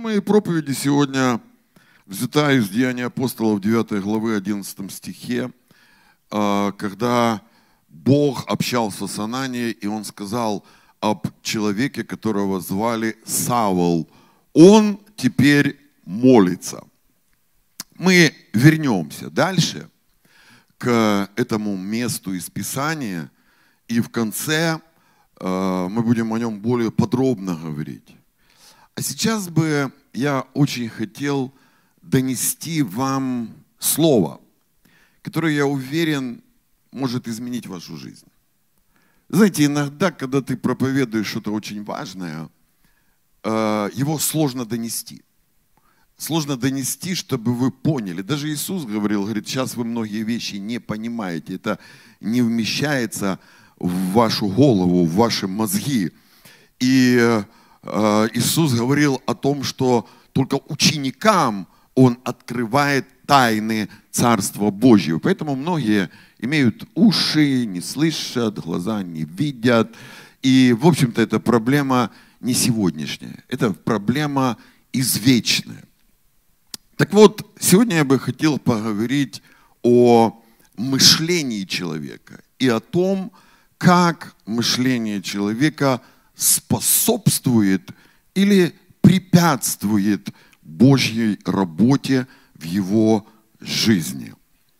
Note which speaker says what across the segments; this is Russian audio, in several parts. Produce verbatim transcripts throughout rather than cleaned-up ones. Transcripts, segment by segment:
Speaker 1: моей проповеди сегодня взята из Деяний апостолов девятой главы одиннадцатом стихе, когда Бог общался с Ананией, и Он сказал об человеке, которого звали Савл. Он теперь молится. Мы вернемся дальше к этому месту из Писания, и в конце э, мы будем о нем более подробно говорить. А сейчас бы я очень хотел донести вам слово, которое, я уверен, может изменить вашу жизнь. Знаете, иногда, когда ты проповедуешь что-то очень важное, э, его сложно донести. Сложно донести, чтобы вы поняли. Даже Иисус говорил, говорит, сейчас вы многие вещи не понимаете. Это не вмещается в вашу голову, в ваши мозги. И э, Иисус говорил о том, что только ученикам Он открывает тайны Царства Божьего. Поэтому многие имеют уши, не слышат, глаза не видят. И, в общем-то, это проблема не сегодняшняя. Это проблема извечная. Так вот, сегодня я бы хотел поговорить о мышлении человека и о том, как мышление человека способствует или препятствует Божьей работе в его жизни.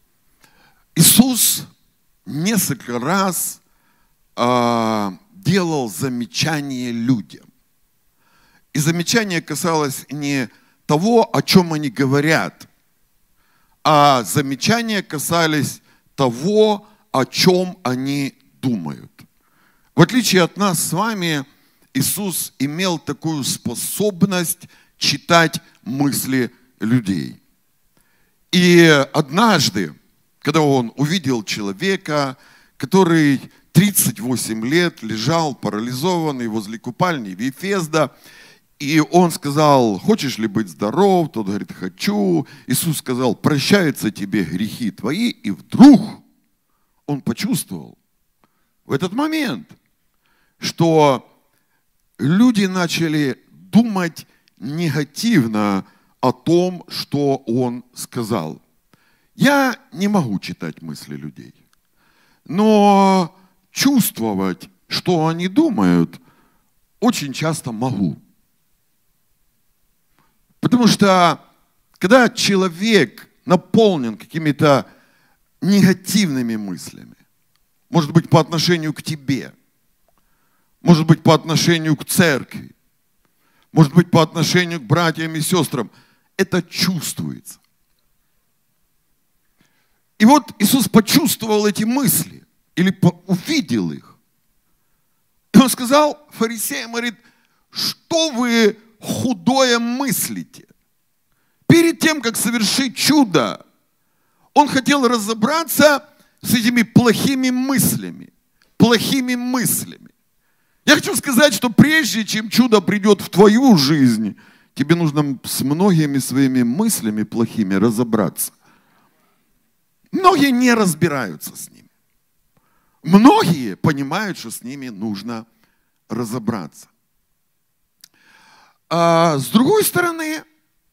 Speaker 1: Иисус несколько раз э, делал замечания людям. И замечание касалось не того, о чем они говорят, а замечания касались того, о чем они думают. В отличие от нас с вами, Иисус имел такую способность читать мысли людей. И однажды, когда он увидел человека, который тридцать восемь лет лежал парализованный возле купальни Вифезда, и он сказал: хочешь ли быть здоров? Тот говорит: хочу. Иисус сказал: прощаются тебе грехи твои. И вдруг он почувствовал в этот момент, что люди начали думать негативно о том, что он сказал. Я не могу читать мысли людей, но чувствовать, что они думают, очень часто могу. Потому что, когда человек наполнен какими-то негативными мыслями, может быть, по отношению к тебе, может быть, по отношению к церкви, может быть, по отношению к братьям и сестрам, это чувствуется. И вот Иисус почувствовал эти мысли, или увидел их. И Он сказал фарисеям, говорит: что вы худое мыслите? Перед тем, как совершить чудо, Он хотел разобраться с этими плохими мыслями. Плохими мыслями. Я хочу сказать, что прежде чем чудо придет в твою жизнь, тебе нужно с многими своими мыслями плохими разобраться. Многие не разбираются с ними. Многие понимают, что с ними нужно разобраться. А с другой стороны,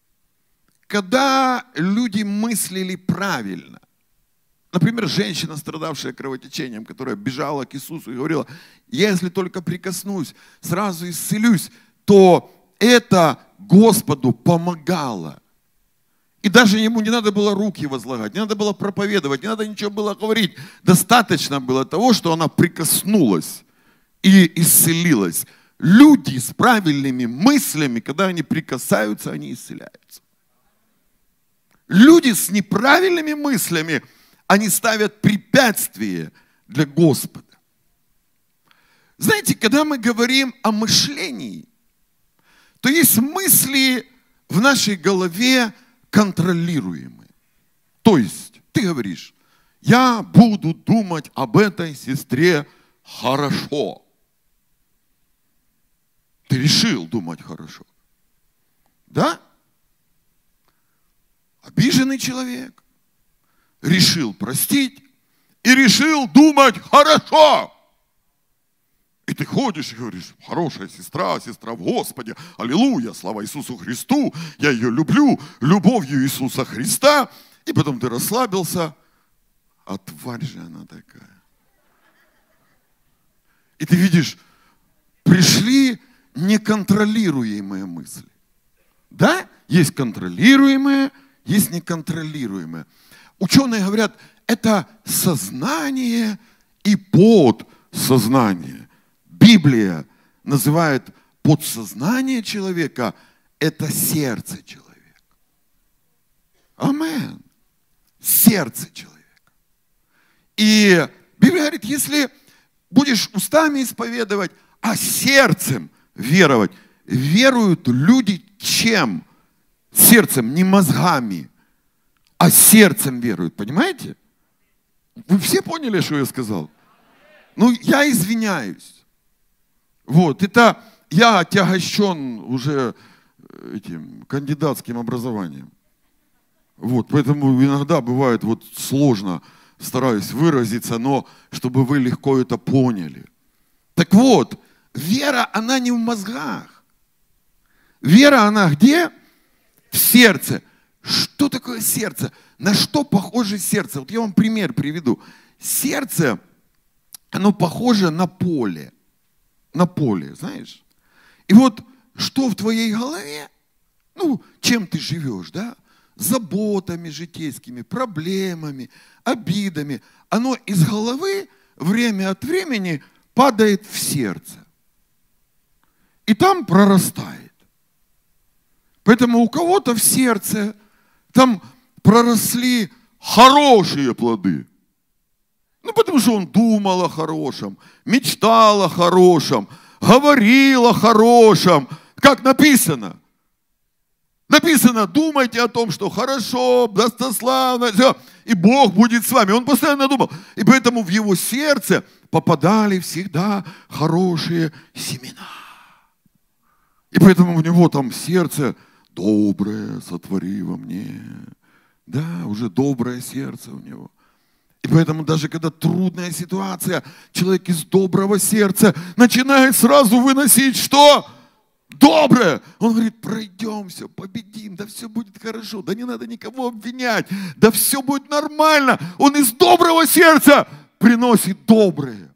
Speaker 1: когда люди мыслили правильно, например, женщина, страдавшая кровотечением, которая бежала к Иисусу и говорила: если только прикоснусь, сразу исцелюсь, то это Господу помогало. И даже ему не надо было руки возлагать, не надо было проповедовать, не надо ничего было говорить. Достаточно было того, что она прикоснулась и исцелилась. Люди с правильными мыслями, когда они прикасаются, они исцеляются. Люди с неправильными мыслями, они ставят препятствие для Господа. Знаете, когда мы говорим о мышлении, то есть мысли в нашей голове контролируемые. То есть ты говоришь: я буду думать об этой сестре хорошо. Ты решил думать хорошо. Да? Обиженный человек решил простить и решил думать хорошо. И ты ходишь и говоришь: хорошая сестра, сестра в Господе, аллилуйя, слава Иисусу Христу, я ее люблю, любовью Иисуса Христа. И потом ты расслабился, а тварь же она такая. И ты видишь, пришли неконтролируемые мысли. Да? Есть контролируемые, есть неконтролируемые. Ученые говорят, это сознание и подсознание. Библия называет подсознание человека – это сердце человека. Амен. Сердце человека. И Библия говорит, если будешь устами исповедовать, а сердцем веровать, веруют люди чем? Сердцем, не мозгами, а сердцем веруют. Понимаете? Вы все поняли, что я сказал? Ну, я извиняюсь. Вот, это я отягощен уже этим кандидатским образованием. Вот, поэтому иногда бывает вот сложно, стараюсь выразиться, но чтобы вы легко это поняли. Так вот, вера, она не в мозгах. Вера, она где? В сердце. Что такое сердце? На что похоже сердце? Вот я вам пример приведу. Сердце, оно похоже на поле. На поле, знаешь? И вот что в твоей голове? Ну, чем ты живешь, да? Заботами житейскими, проблемами, обидами. Оно из головы время от времени падает в сердце. И там прорастает. Поэтому у кого-то в сердце там проросли хорошие плоды. Ну, потому что он думал о хорошем, мечтал о хорошем, говорил о хорошем. Как написано? Написано, думайте о том, что хорошо, достославно, все, и Бог будет с вами. Он постоянно думал. И поэтому в его сердце попадали всегда хорошие семена. И поэтому у него там сердце доброе, сотвори во мне. Да, уже доброе сердце у него. И поэтому даже когда трудная ситуация, человек из доброго сердца начинает сразу выносить что? Доброе. Он говорит, пройдемся, победим, да все будет хорошо, да не надо никого обвинять, да все будет нормально. Он из доброго сердца приносит доброе.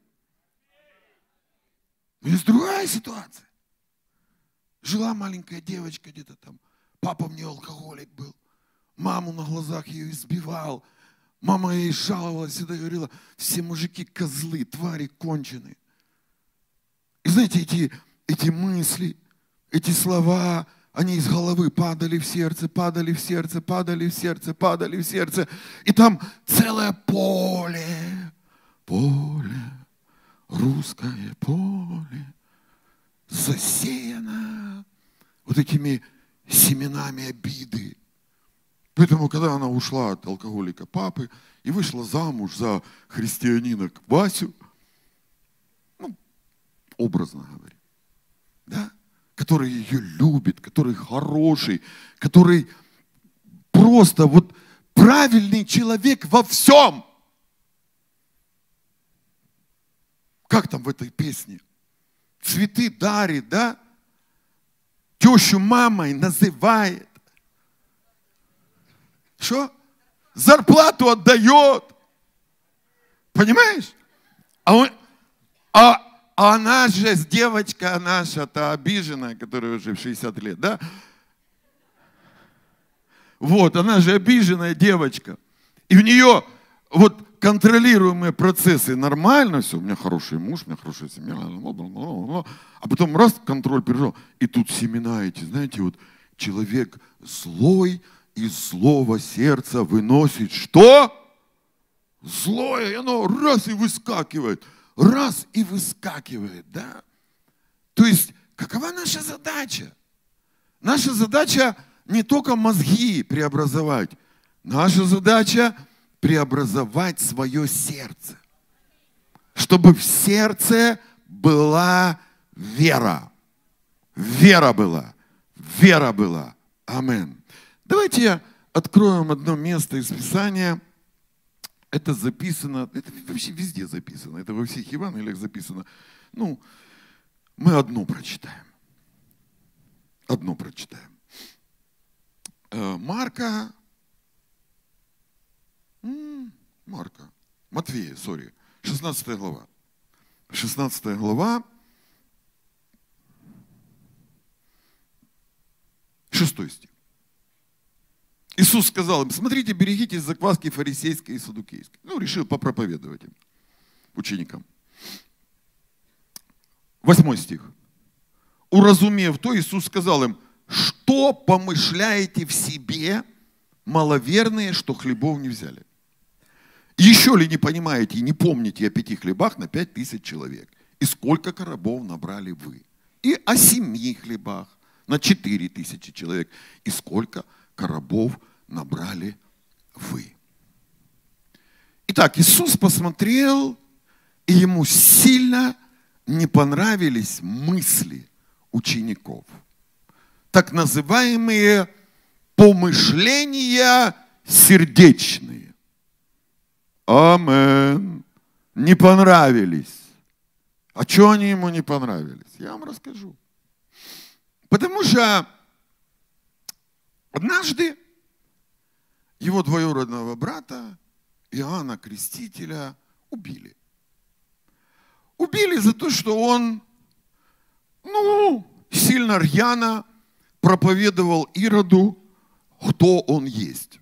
Speaker 1: Есть другая ситуация. Жила маленькая девочка где-то там, папа мне алкоголик был, маму на глазах ее избивал. Мама ей жаловалась и говорила, все мужики козлы, твари конченые. И знаете, эти, эти мысли, эти слова, они из головы падали в сердце, падали в сердце, падали в сердце, падали в сердце. И там целое поле, поле, русское поле, засеяно вот этими семенами обиды. Поэтому, когда она ушла от алкоголика папы и вышла замуж за христианина Васю, ну, образно говоря, да, который ее любит, который хороший, который просто вот правильный человек во всем. Как там в этой песне? Цветы дарит, да? Тещу мамой называет. Что? Зарплату отдает. Понимаешь? А, он, а, а она же, девочка наша-то обиженная, которая уже в шестьдесят лет, да? Вот, она же обиженная девочка. И у нее вот контролируемые процессы нормально, все, у меня хороший муж, у меня хорошая семья, а потом раз контроль перешел, и тут семена эти, знаете, вот человек злой, из злого сердца выносит что? Злое, и оно раз и выскакивает, раз и выскакивает, да? То есть, какова наша задача? Наша задача не только мозги преобразовать, наша задача преобразовать свое сердце, чтобы в сердце была вера. Вера была, вера была. Амин. Давайте откроем одно место из Писания. Это записано, это вообще везде записано, это во всех Евангелиях записано. Ну, Мы одну прочитаем. Одну прочитаем. Марка, Марка, Матфея, сори, шестнадцатая глава. шестнадцатая глава, шестой стих. Иисус сказал им: смотрите, берегитесь закваски фарисейской и саддукейской. Ну, решил попроповедовать им, ученикам. Восьмой стих. Уразумев то, Иисус сказал им: что помышляете в себе, маловерные, что хлебов не взяли? Еще ли не понимаете и не помните о пяти хлебах на пять тысяч человек? И сколько коробов набрали вы? И о семи хлебах на четыре тысячи человек. И сколько коробов набрали вы? Итак, Иисус посмотрел, и ему сильно не понравились мысли учеников. Так называемые помышления сердечные. Амен. Не понравились. А что они ему не понравились? Я вам расскажу. Потому что однажды его двоюродного брата Иоанна Крестителя убили. Убили за то, что он, ну, сильно рьяно проповедовал Ироду, кто он есть.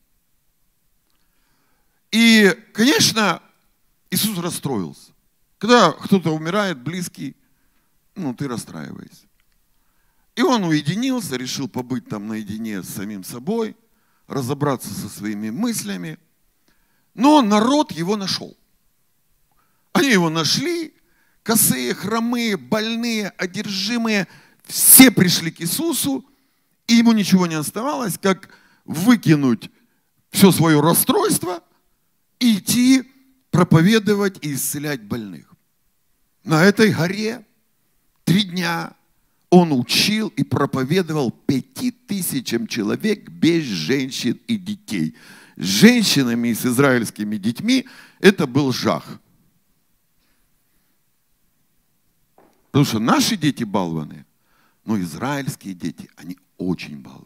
Speaker 1: И, конечно, Иисус расстроился. Когда кто-то умирает, близкий, ну, ты расстраиваешься. И он уединился, решил побыть там наедине с самим собой, разобраться со своими мыслями. Но народ его нашел. Они его нашли, косые, хромые, больные, одержимые, все пришли к Иисусу, и ему ничего не оставалось, как выкинуть все свое расстройство и идти проповедовать и исцелять больных. На этой горе три дня он учил и проповедовал пяти тысячам человек без женщин и детей. С женщинами и с израильскими детьми это был жах. Потому что наши дети балваны, но израильские дети, они очень балваны.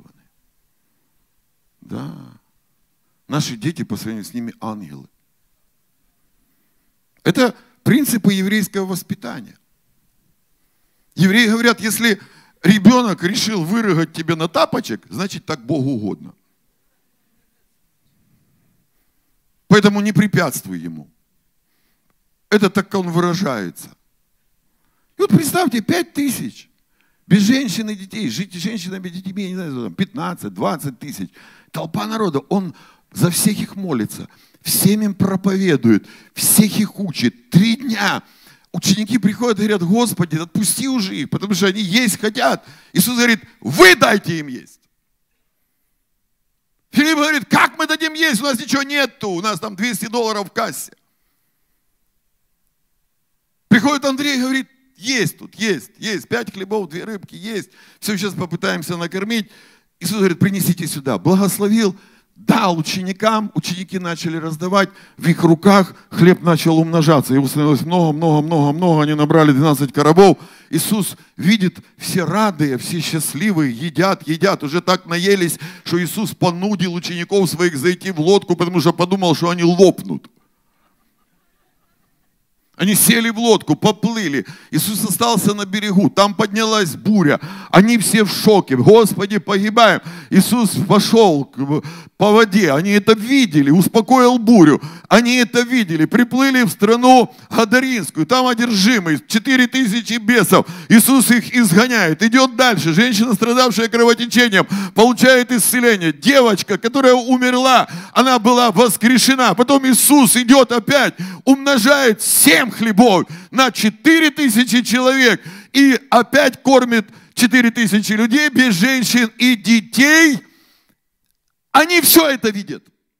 Speaker 1: Да. Наши дети по сравнению с ними ангелы. Это принципы еврейского воспитания. Евреи говорят, если ребенок решил вырыгать тебе на тапочек, значит так Богу угодно. Поэтому не препятствуй ему. Это так он выражается. И вот представьте, пять тысяч. Без женщин и детей. Жить с женщинами и детьми, я не знаю, пятнадцать, двадцать тысяч. Толпа народа. Он за всех их молится. Всем им проповедует. Всех их учит. Три дня. Ученики приходят и говорят: Господи, отпусти уже их, потому что они есть хотят. Иисус говорит: вы дайте им есть. Филипп говорит: как мы дадим есть? У нас ничего нету. У нас там двести долларов в кассе. Приходит Андрей и говорит: есть тут, есть, есть. Пять хлебов, две рыбки, есть. Все, сейчас попытаемся накормить. Иисус говорит: принесите сюда. Благословил, дал ученикам. Ученики начали раздавать. В их руках хлеб начал умножаться. Его становилось много, много, много, много. Они набрали двенадцать коробов. Иисус видит, все радые, все счастливые, едят, едят. Уже так наелись, что Иисус понудил учеников своих зайти в лодку, потому что подумал, что они лопнут. Они сели в лодку, поплыли. Иисус остался на берегу. Там поднялась буря. Они все в шоке. Господи, погибаем. Иисус пошел по воде. Они это видели. Успокоил бурю. Они это видели. Приплыли в страну Гадаринскую. Там одержимые. Четыре тысячи бесов. Иисус их изгоняет. Идет дальше. Женщина, страдавшая кровотечением, получает исцеление. Девочка, которая умерла, она была воскрешена. Потом Иисус идет опять, умножает семь хлебов на четыре тысячи человек и опять кормит четыре тысячи людей без женщин и детей. Они все это видят.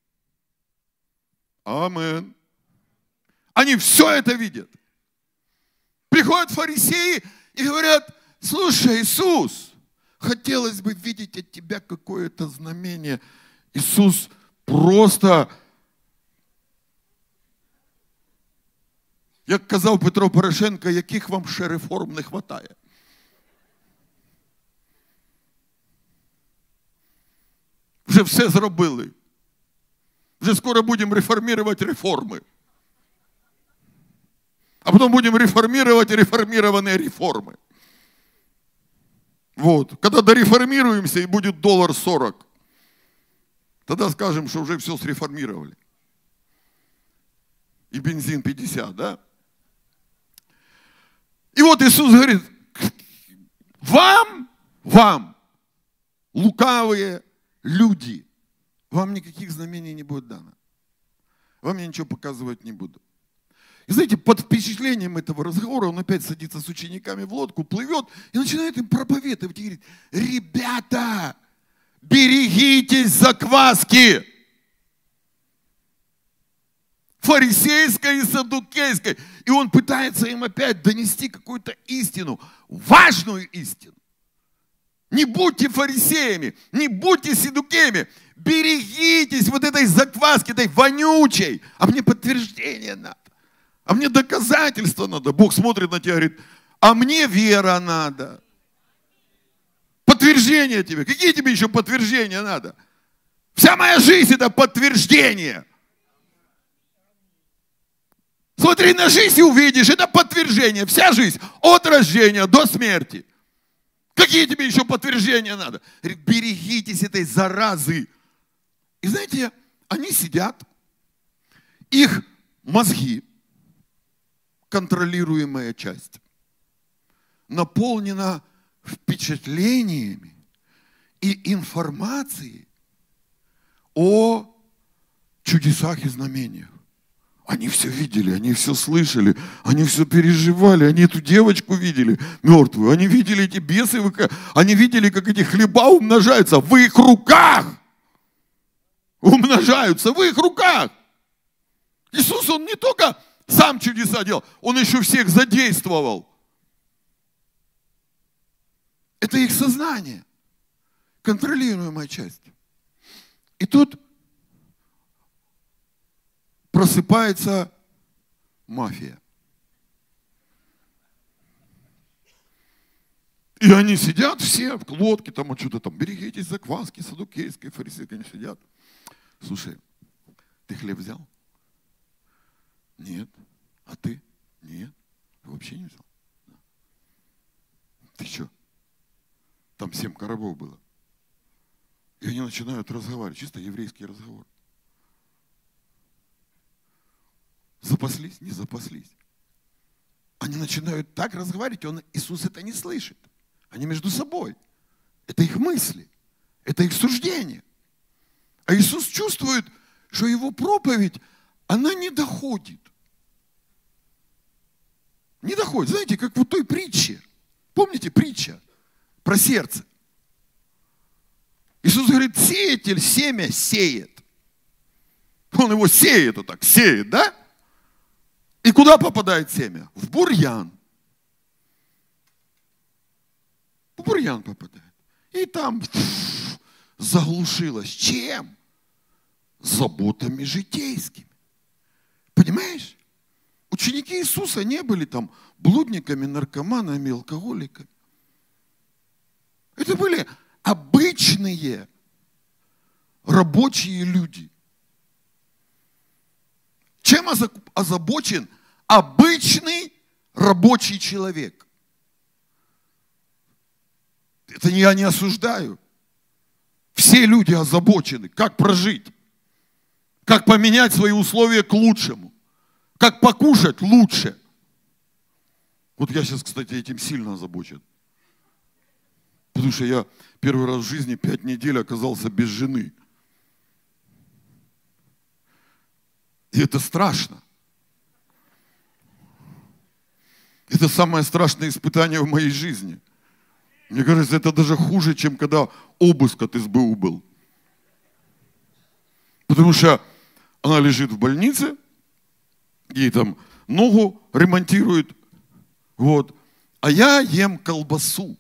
Speaker 1: Амин. Они все это видят. Приходят фарисеи и говорят: слушай, Иисус, хотелось бы видеть от тебя какое-то знамение. Иисус просто... Як казав Петро Порошенко, яких вам ще реформ не хватає. Вже все зробили. Вже скоро будем реформировать реформы. А потом будем реформировать реформированные реформы. Вот. Когда дореформируемся и будет доллар сорок, тогда скажем, что уже все среформировали. И бензин пятьдесят, да? И вот Иисус говорит, вам, вам, лукавые люди, вам никаких знамений не будет дано. Вам я ничего показывать не буду. И знаете, под впечатлением этого разговора он опять садится с учениками в лодку, плывет и начинает им проповедовать. И говорит, ребята, берегитесь закваски. Фарисейской и саддукейской. И он пытается им опять донести какую-то истину, важную истину. Не будьте фарисеями, не будьте саддукеями. Берегитесь вот этой закваски, этой вонючей. А мне подтверждение надо. А мне доказательства надо. Бог смотрит на тебя и говорит, а мне вера надо. Подтверждение тебе. Какие тебе еще подтверждения надо? Вся моя жизнь это подтверждение. Смотри на жизнь и увидишь, это подтверждение. Вся жизнь от рождения до смерти. Какие тебе еще подтверждения надо? Говорит, берегитесь этой заразы. И знаете, они сидят, их мозги, контролируемая часть, наполнена впечатлениями и информацией о чудесах и знамениях. Они все видели, они все слышали, они все переживали, они эту девочку видели мертвую, они видели эти бесы, они видели, как эти хлеба умножаются в их руках. Умножаются в их руках. Иисус, Он не только сам чудеса делал, Он еще всех задействовал. Это их сознание, контролируемая часть. И тут просыпается мафия. И они сидят все в лодке, там вот что-то там, берегитесь закваски, саддукейской, фарисейской, они сидят. Слушай, ты хлеб взял? Нет. А ты? Нет. Вообще не взял. Ты что? Там семь коробов было. И они начинают разговаривать, чисто еврейский разговор. Запаслись? Не запаслись. Они начинают так разговаривать, он, Иисус это не слышит. Они между собой. Это их мысли. Это их суждения. А Иисус чувствует, что его проповедь, она не доходит. Не доходит. Знаете, как в той притче. Помните притча про сердце? Иисус говорит, сеятель семя сеет. Он его сеет вот так, сеет, да? И куда попадает семя? В бурьян. В бурьян попадает. И там фу, заглушилось. Чем? Заботами житейскими. Понимаешь? Ученики Иисуса не были там блудниками, наркоманами, алкоголиками. Это были обычные рабочие люди. Чем озабочен обычный рабочий человек? Это я не осуждаю. Все люди озабочены, как прожить, как поменять свои условия к лучшему, как покушать лучше. Вот я сейчас, кстати, этим сильно озабочен. Потому что я первый раз в жизни пять недель оказался без жены. И это страшно. Это самое страшное испытание в моей жизни. Мне кажется, это даже хуже, чем когда обыск от эс бэ у был. Потому что она лежит в больнице, ей там ногу ремонтируют, вот, а я ем колбасу.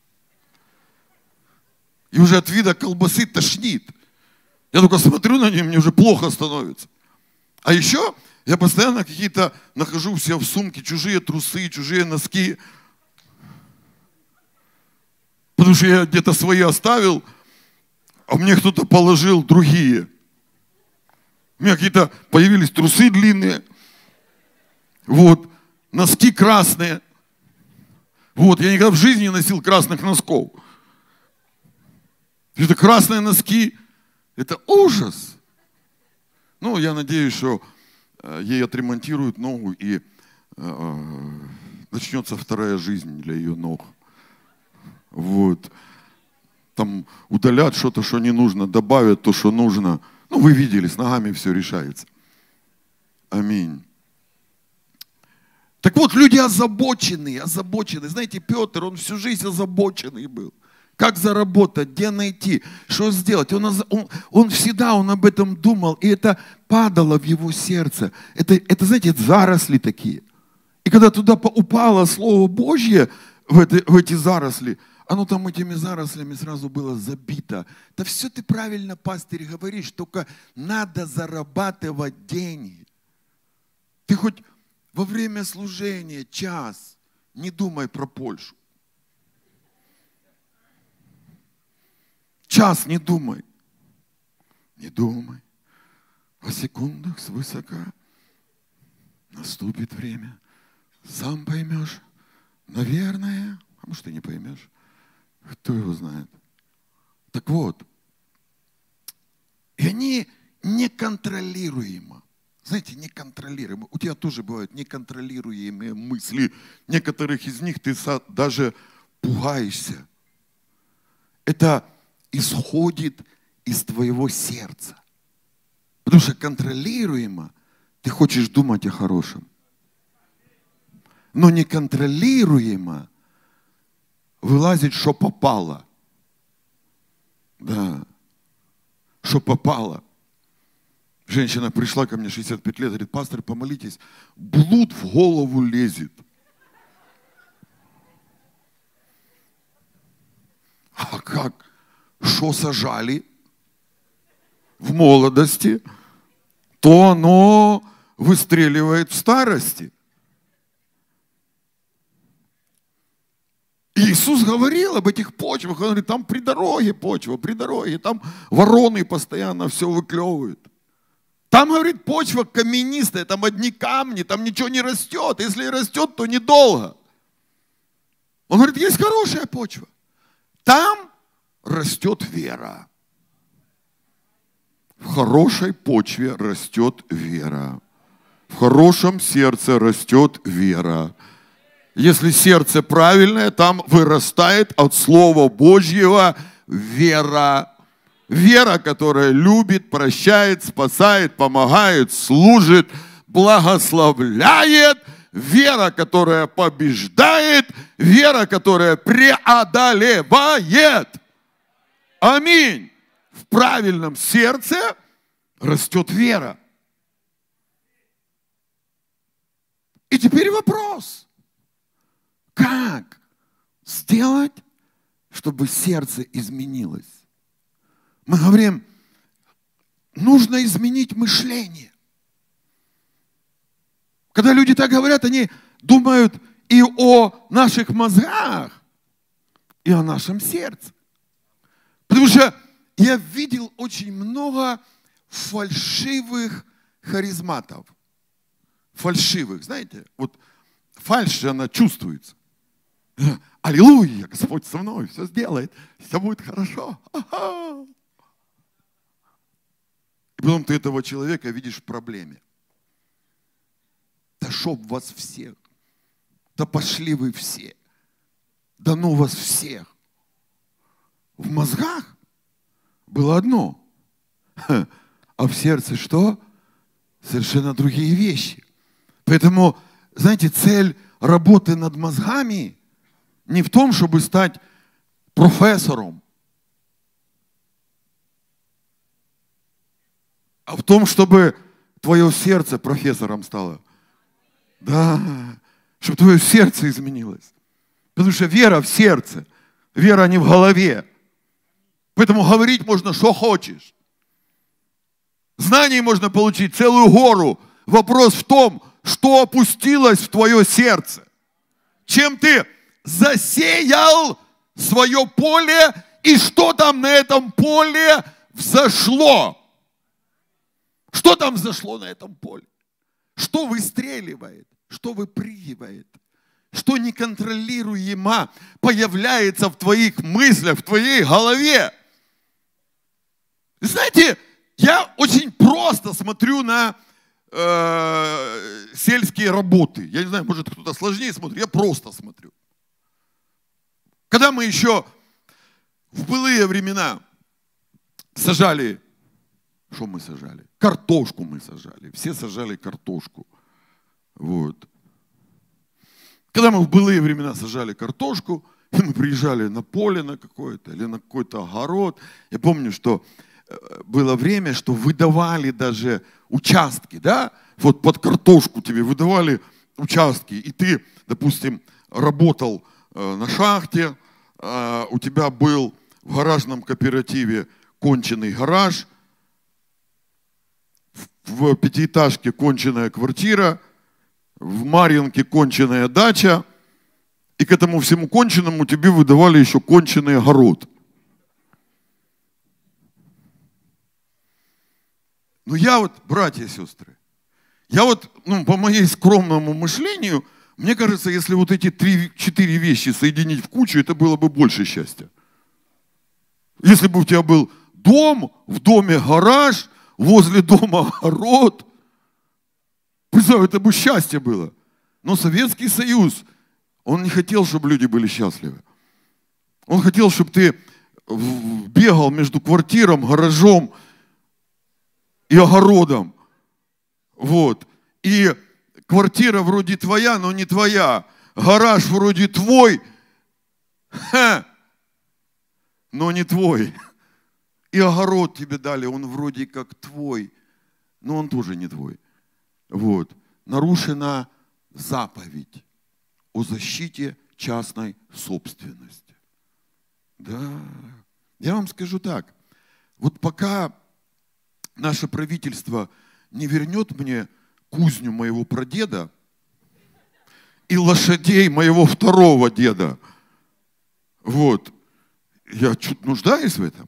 Speaker 1: И уже от вида колбасы тошнит. Я только смотрю на нее, мне уже плохо становится. А еще я постоянно какие-то нахожу у себя в сумке чужие трусы, чужие носки. Потому что я где-то свои оставил. а мне кто-то положил другие. У меня какие-то появились трусы длинные, вот, носки красные. Вот, я никогда в жизни не носил красных носков. Это красные носки, это ужас. Ну, я надеюсь, что ей отремонтируют ногу и э, начнется вторая жизнь для ее ног. Вот. Там удалят что-то, что не нужно, добавят то, что нужно. Ну, вы видели, с ногами все решается. Аминь. Так вот, люди озабоченные, озабоченные. Знаете, Петр, он всю жизнь озабоченный был. Как заработать, где найти, что сделать. Он, он, он всегда он об этом думал, и это падало в его сердце. Это, это знаете, заросли такие. И когда туда упало Слово Божье, в, это, в эти заросли, оно там этими зарослями сразу было забито. Да все ты правильно, пастырь, говоришь, только надо зарабатывать деньги. Ты хоть во время служения час не думай про Польшу. Час не думай. Не думай. О секундах свысока наступит время. Сам поймешь. Наверное. А может, ты не поймешь. Кто его знает. Так вот. И они неконтролируемо. Знаете, неконтролируемо. У тебя тоже бывают неконтролируемые мысли. Некоторых из них ты даже пугаешься. Это исходит из твоего сердца. Потому что контролируемо ты хочешь думать о хорошем. Но неконтролируемо вылазит, что попало. Да. Что попало. Женщина пришла ко мне, шестьдесят пять лет, говорит, пастор, помолитесь, блуд в голову лезет. А как? Что сажали в молодости, то оно выстреливает в старости. Иисус говорил об этих почвах, он говорит, там при дороге почва, при дороге, там вороны постоянно все выклевывают. Там, говорит, почва каменистая, там одни камни, там ничего не растет. Если и растет, то недолго. Он говорит, есть хорошая почва. Там растет вера. В хорошей почве растет вера. В хорошем сердце растет вера. Если сердце правильное, там вырастает от Слова Божьего вера. Вера, которая любит, прощает, спасает, помогает, служит, благословляет. Вера, которая побеждает. Вера, которая преодолевает. Аминь. В правильном сердце растет вера. И теперь вопрос. Как сделать, чтобы сердце изменилось? Мы говорим, нужно изменить мышление. Когда люди так говорят, они думают и о наших мозгах, и о нашем сердце. Потому что я видел очень много фальшивых харизматов. Фальшивых, знаете, вот фальшь, она чувствуется. Аллилуйя, Господь со мной все сделает, все будет хорошо. Ага. И потом ты этого человека видишь в проблеме. Да шоп вас всех. Да пошли вы все. Да ну вас всех. В мозгах было одно. А в сердце что? Совершенно другие вещи. Поэтому, знаете, цель работы над мозгами не в том, чтобы стать профессором, а в том, чтобы твое сердце профессором стало. Да, чтобы твое сердце изменилось. Потому что вера в сердце, вера не в голове. Поэтому говорить можно, что хочешь. Знаний можно получить целую гору. Вопрос в том, что опустилось в твое сердце. Чем ты засеял свое поле, И что там на этом поле взошло? Что там взошло на этом поле? Что выстреливает? Что выпрыгивает? Что неконтролируемо появляется в твоих мыслях, в твоей голове? Знаете, я очень просто смотрю на э, сельские работы. Я не знаю, может кто-то сложнее смотрит, я просто смотрю. Когда мы еще в былые времена сажали, что мы сажали? Картошку мы сажали. Все сажали картошку. Вот. Когда мы в былые времена сажали картошку, и мы приезжали на поле на какое-то или на какой-то огород. Я помню, что было время, что выдавали даже участки, да? Вот под картошку тебе выдавали участки. И ты, допустим, работал на шахте, у тебя был в гаражном кооперативе конченый гараж, в пятиэтажке конченая квартира, в Марьинке конченая дача, и к этому всему конченому тебе выдавали еще конченый огород. Но я вот, братья и сестры, я вот, ну, по моей скромному мышлению, мне кажется, если вот эти три-четыре вещи соединить в кучу, это было бы больше счастья. Если бы у тебя был дом, в доме гараж, возле дома огород, представь, это бы счастье было. Но Советский Союз, он не хотел, чтобы люди были счастливы. Он хотел, чтобы ты бегал между квартиром, гаражом и огородом. Вот. И квартира вроде твоя, но не твоя. Гараж вроде твой, ха, но не твой. И огород тебе дали, он вроде как твой, но он тоже не твой. Вот. Нарушена заповедь о защите частной собственности. Да. Я вам скажу так. Вот пока наше правительство не вернет мне кузню моего прадеда и лошадей моего второго деда, вот, я чуть нуждаюсь в этом.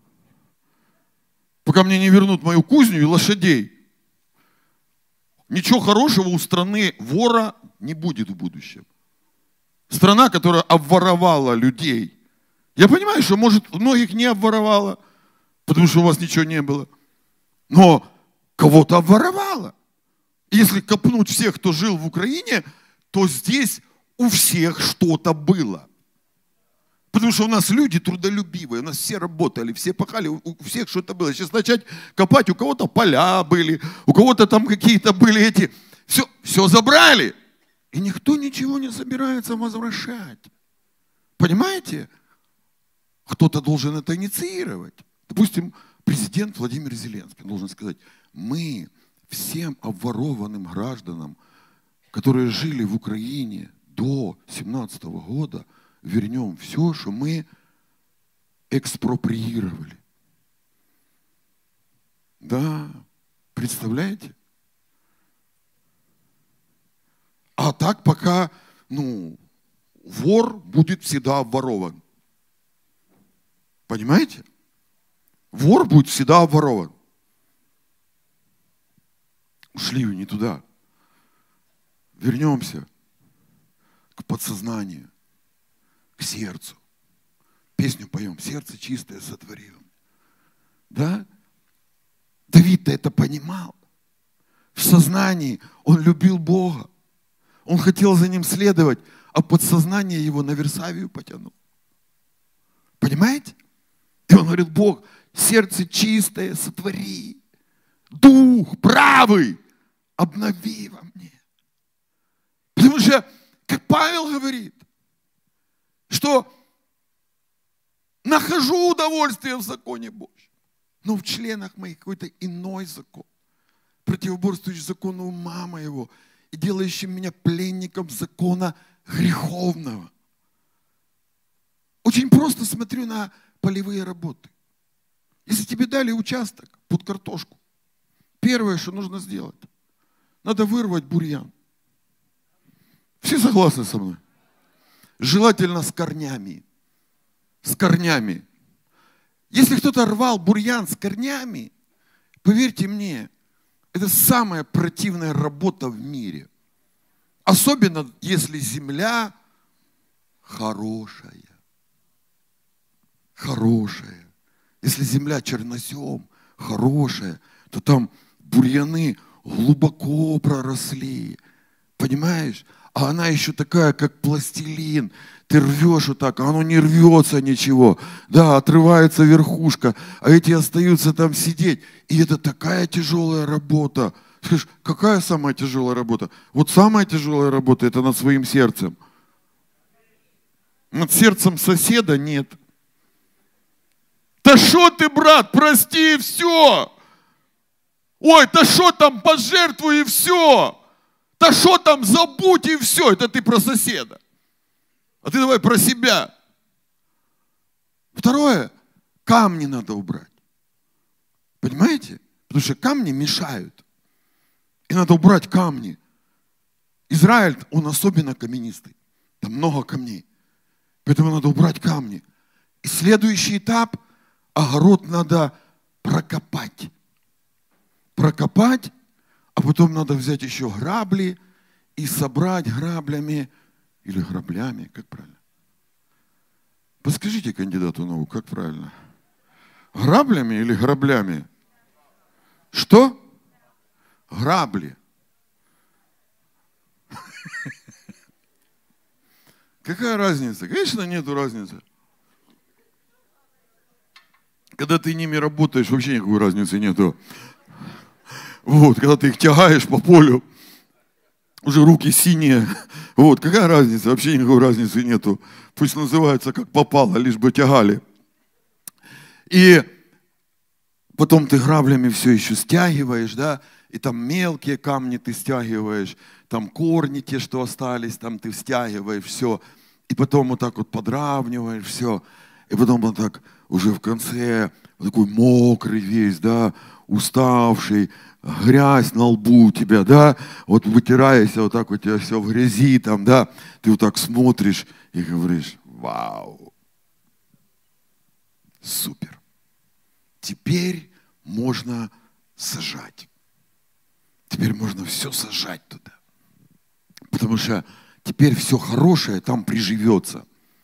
Speaker 1: Пока мне не вернут мою кузню и лошадей, ничего хорошего у страны вора не будет в будущем. Страна, которая обворовала людей. Я понимаю, что, может, многих не обворовала, потому что у вас ничего не было. Но кого-то обворовала. Если копнуть всех, кто жил в Украине, то здесь у всех что-то было. Потому что у нас люди трудолюбивые, у нас все работали, все пахали, у всех что-то было. Сейчас начать копать, у кого-то поля были, у кого-то там какие-то были эти. Все, все забрали. И никто ничего не собирается возвращать. Понимаете? Кто-то должен это инициировать. Допустим, президент Владимир Зеленский должен сказать: мы всем обворованным гражданам, которые жили в Украине до семнадцатого года, вернем все, что мы экспроприировали. Да, представляете? А так пока, ну, вор будет всегда обворован. Понимаете? Вор будет всегда обворован. Ушли вы не туда. Вернемся к подсознанию, к сердцу. Песню поем: «Сердце чистое сотворил». Да? Давид-то это понимал. В сознании он любил Бога. Он хотел за ним следовать, а подсознание его на Версавию потянул. Понимаете? И он говорит: Бог, сердце чистое сотвори, дух правый обнови во мне. Потому что, как Павел говорит, что нахожу удовольствие в законе Божьем, но в членах моих какой-то иной закон, противоборствующий закону ума моего и делающий меня пленником закона греховного. Очень просто смотрю на полевые работы. Если тебе дали участок под картошку, первое, что нужно сделать, надо вырвать бурьян. Все согласны со мной? Желательно с корнями. С корнями. Если кто-то рвал бурьян с корнями, поверьте мне, это самая противная работа в мире. Особенно, если земля хорошая. Хорошая. Если земля чернозем, хорошая, то там бурьяны глубоко проросли. Понимаешь? А она еще такая, как пластилин. Ты рвешь вот так, а оно не рвется ничего. Да, отрывается верхушка, а эти остаются там сидеть. И это такая тяжелая работа. Скажешь, какая самая тяжелая работа? Вот самая тяжелая работа – это над своим сердцем. Над сердцем соседа нет. Да что ты, брат, прости, и все. Ой, да что там, пожертвуй, и все. Да что там, забудь, и все. Это ты про соседа. А ты давай про себя. Второе, камни надо убрать. Понимаете? Потому что камни мешают. И надо убрать камни. Израиль, он особенно каменистый. Там много камней. Поэтому надо убрать камни. И следующий этап, огород надо прокопать. Прокопать, а потом надо взять еще грабли и собрать граблями, или граблями, как правильно? Подскажите кандидату наук, как правильно? Граблями или граблями? Что? Грабли. Какая разница? Конечно, нету разницы. Когда ты ними работаешь, вообще никакой разницы нету. Вот, когда ты их тягаешь по полю, уже руки синие. Вот, какая разница? Вообще никакой разницы нету. Пусть называется как попало, лишь бы тягали. И потом ты граблями все еще стягиваешь, да, и там мелкие камни ты стягиваешь, там корни те, что остались, там ты стягиваешь все. И потом вот так вот подравниваешь все. И потом вот так уже в конце вот такой мокрый весь, да, уставший, грязь на лбу у тебя, да, вот вытираешься, вот так у тебя все в грязи там, да, ты вот так смотришь и говоришь, вау, супер. Теперь можно сажать. Теперь можно все сажать туда. Потому что теперь все хорошее там приживется.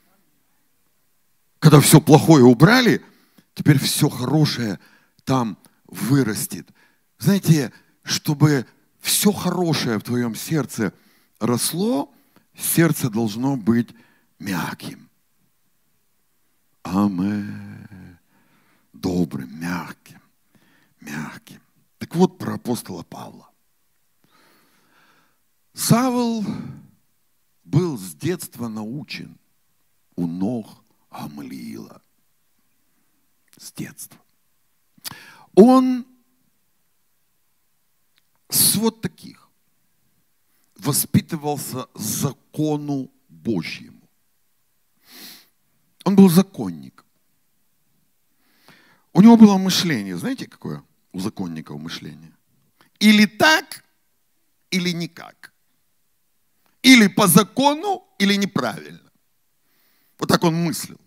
Speaker 1: Когда все плохое убрали, теперь все хорошее там вырастет. Знаете, чтобы все хорошее в твоем сердце росло, сердце должно быть мягким. Аминь. Добрым, мягким, мягким. Так вот про апостола Павла. Савл был с детства научен у ног Гамлиила. С детства. Он с вот таких воспитывался закону Божьему. Он был законник. У него было мышление, знаете, какое у законников мышление? Или так, или никак. Или по закону, или неправильно. Вот так он мыслил.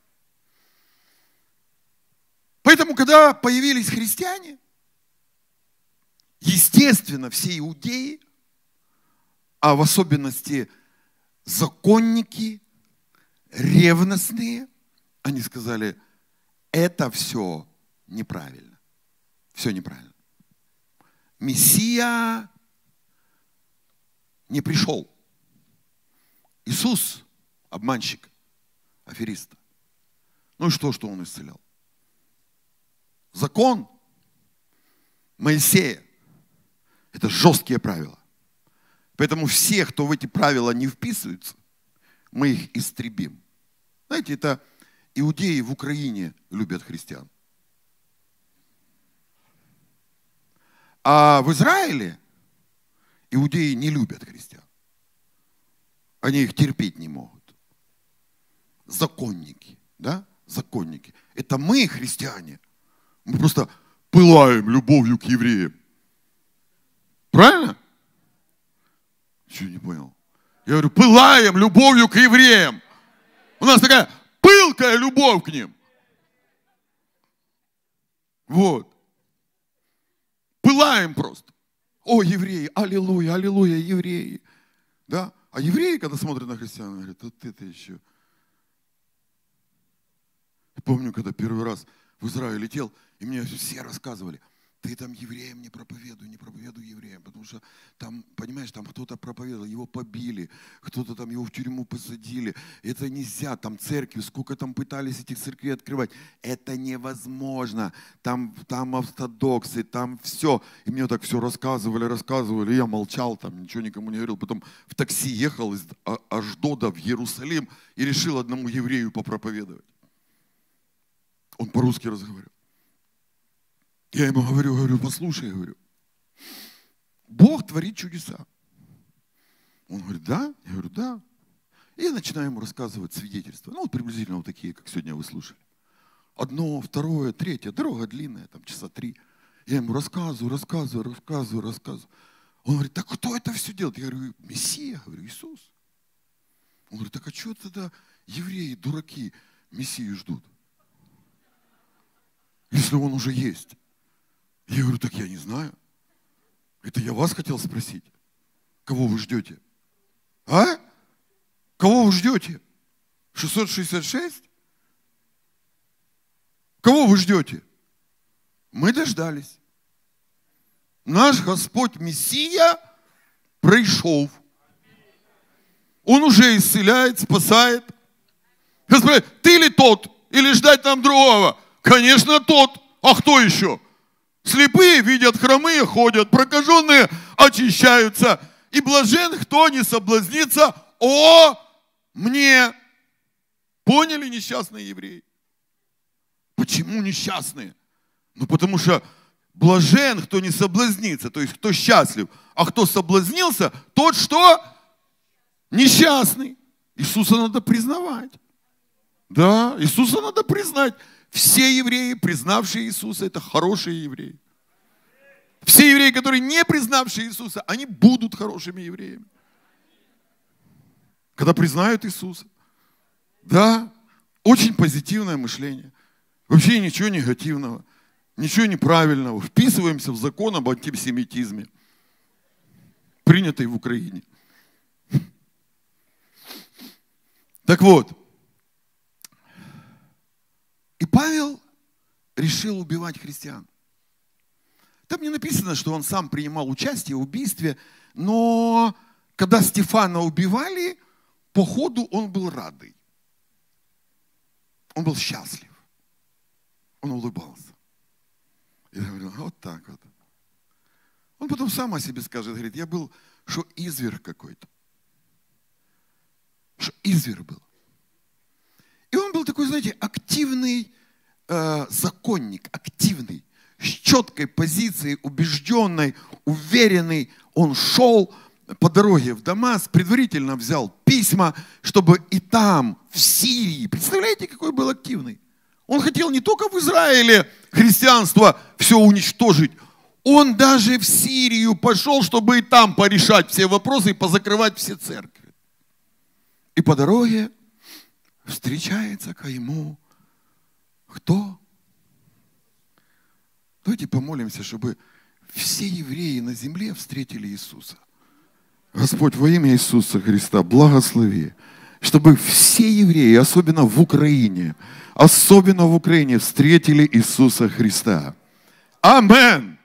Speaker 1: Поэтому, когда появились христиане, естественно, все иудеи, а в особенности законники, ревностные, они сказали, это все неправильно. Все неправильно. Мессия не пришел. Иисус – обманщик, аферист. Ну и что, что он исцелял? Закон Моисея – это жесткие правила. Поэтому все, кто в эти правила не вписываются, мы их истребим. Знаете, это иудеи в Украине любят христиан. А в Израиле иудеи не любят христиан. Они их терпеть не могут. Законники, да? Законники. Это мы, христиане. Мы просто пылаем любовью к евреям. Правильно? Чего не понял? Я говорю, пылаем любовью к евреям. У нас такая пылкая любовь к ним. Вот. Пылаем просто. О, евреи, аллилуйя, аллилуйя, евреи. Да? А евреи, когда смотрят на христиан, говорят, вот это еще. Я помню, когда первый раз в Израиль летел, и мне все рассказывали, ты там евреям не проповедуй, не проповедуй евреям, потому что там, понимаешь, там кто-то проповедовал, его побили, кто-то там его в тюрьму посадили. Это нельзя, там церкви, сколько там пытались этих церквей открывать. Это невозможно. Там, там ортодоксы, там все. И мне так все рассказывали, рассказывали, и я молчал, там ничего никому не говорил. Потом в такси ехал из Ашдода в Иерусалим и решил одному еврею попроповедовать. Он по-русски разговаривал. Я ему говорю, говорю, послушай, говорю, Бог творит чудеса. Он говорит, да? Я говорю, да. И я начинаю ему рассказывать свидетельства. Ну, вот приблизительно вот такие, как сегодня вы слушали. Одно, второе, третье. Дорога длинная, там часа три. Я ему рассказываю, рассказываю, рассказываю, рассказываю. Он говорит, так кто это все делает? Я говорю, Мессия, говорю, Иисус. Он говорит, так а что тогда евреи, дураки, Мессию ждут? Если он уже есть. Я говорю, так я не знаю. Это я вас хотел спросить. Кого вы ждете? А? Кого вы ждете? шестьсот шестьдесят шесть? Кого вы ждете? Мы дождались. Наш Господь Мессия пришел. Он уже исцеляет, спасает. Господи, ты ли тот? Или ждать нам другого? Конечно, тот. А кто еще? Слепые видят, хромые ходят, прокаженные очищаются. И блажен, кто не соблазнится о мне. Поняли, несчастные евреи? Почему несчастные? Ну, потому что блажен, кто не соблазнится, то есть кто счастлив. А кто соблазнился, тот что? Несчастный. Иисуса надо признавать. Да, Иисуса надо признать. Все евреи, признавшие Иисуса, это хорошие евреи. Все евреи, которые не признавшие Иисуса, они будут хорошими евреями. Когда признают Иисуса. Да, очень позитивное мышление. Вообще ничего негативного, ничего неправильного. Вписываемся в закон об антисемитизме, принятый в Украине. Так вот. И Павел решил убивать христиан. Там не написано, что он сам принимал участие в убийстве, но когда Стефана убивали, по ходу он был радый. Он был счастлив. Он улыбался. И говорил, вот так вот. Он потом сам о себе скажет, говорит, я был, что изверг какой-то. Что изверг был. И он был такой, знаете, активный э, законник, активный, с четкой позицией, убежденной, уверенный. Он шел по дороге в Дамаск, предварительно взял письма, чтобы и там, в Сирии, представляете, какой был активный? Он хотел не только в Израиле христианство все уничтожить, он даже в Сирию пошел, чтобы и там порешать все вопросы и позакрывать все церкви. И по дороге встречается к ему кто? Давайте помолимся, чтобы все евреи на земле встретили Иисуса. Господь, во имя Иисуса Христа, благослови, чтобы все евреи, особенно в Украине, особенно в Украине, встретили Иисуса Христа. Амен.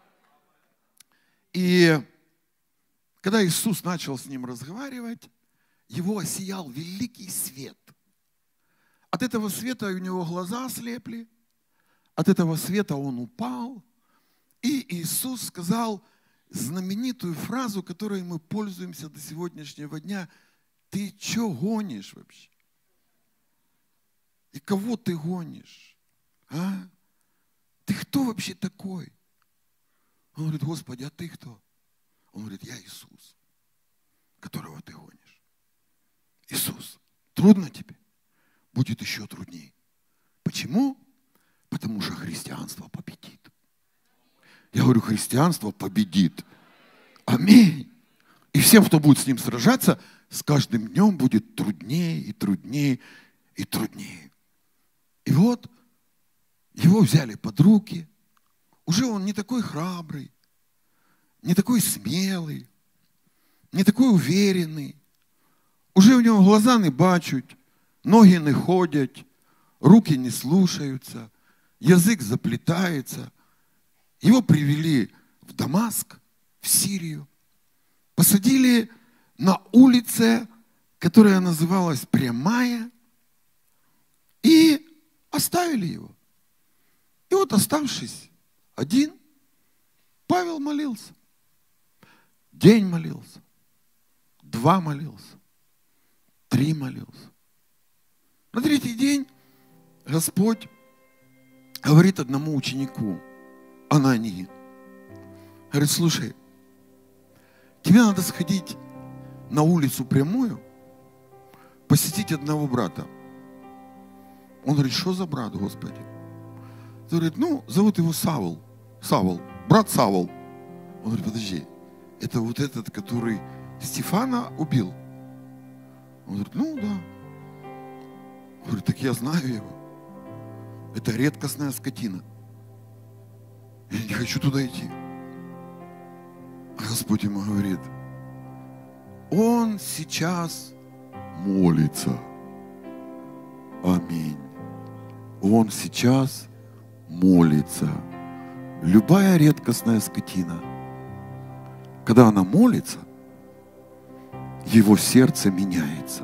Speaker 1: И когда Иисус начал с ним разговаривать, его осиял великий свет. От этого света у него глаза ослепли, от этого света он упал. И Иисус сказал знаменитую фразу, которой мы пользуемся до сегодняшнего дня. Ты что гонишь вообще? И кого ты гонишь? А? Ты кто вообще такой? Он говорит, Господи, а ты кто? Он говорит, я Иисус, которого ты гонишь. Иисус, трудно тебе? Будет еще труднее. Почему? Потому что христианство победит. Я говорю, христианство победит. Аминь. И всем, кто будет с ним сражаться, с каждым днем будет труднее и труднее и труднее. И вот его взяли под руки, уже он не такой храбрый, не такой смелый, не такой уверенный. Уже у него глаза не бачуть, ноги не ходять, руки не слушаются, язык заплетается. Его привели в Дамаск, в Сирию, посадили на улице, которая называлась Прямая, и оставили его. И вот, оставшись один, Павел молился. День молился, два молился, три молился. На третий день Господь говорит одному ученику, Анании, говорит, слушай, тебе надо сходить на улицу Прямую, посетить одного брата. Он говорит, что за брат, Господи? Он говорит, ну, зовут его Савл. Савл, брат Савл. Он говорит, подожди, это вот этот, который Стефана убил? Он говорит, ну да. Он говорит, так я знаю его. Это редкостная скотина. Я не хочу туда идти. А Господь ему говорит, он сейчас молится. Аминь. Он сейчас молится. Любая редкостная скотина, когда она молится, его сердце меняется.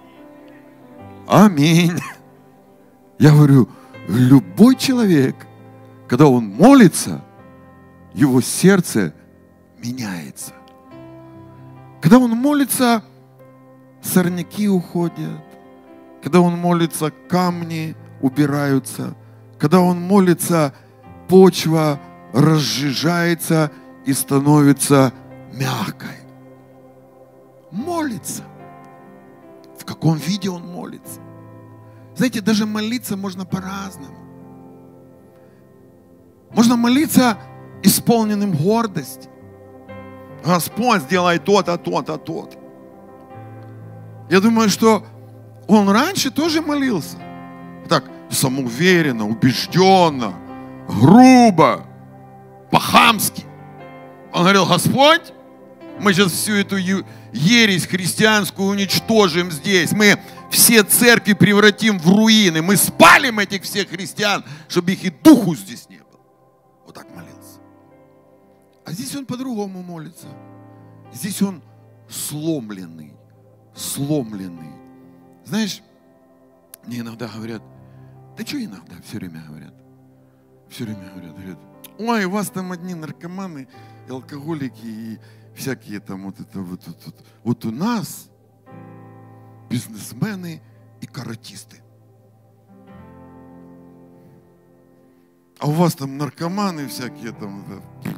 Speaker 1: Аминь. Я говорю, любой человек, когда он молится, его сердце меняется. Когда он молится, сорняки уходят. Когда он молится, камни убираются. Когда он молится, почва разжижается и становится мягкой. Молится. В каком виде он молится? Знаете, даже молиться можно по-разному. Можно молиться исполненным гордости. Господь, сделай то-то, то-то, то-то. Я думаю, что он раньше тоже молился. Так, самоуверенно, убежденно, грубо, по-хамски. Он говорил, Господь, мы сейчас всю эту ересь христианскую уничтожим здесь. Мы все церкви превратим в руины. Мы спалим этих всех христиан, чтобы их и духу здесь не было. Вот так молился. А здесь он по-другому молится. Здесь он сломленный. Сломленный. Знаешь, мне иногда говорят, да что иногда, все время говорят, все время говорят, говорят, ой, у вас там одни наркоманы, и алкоголики, и всякие там вот это вот, вот, вот. Вот у нас бизнесмены и каратисты. А у вас там наркоманы всякие там. Да.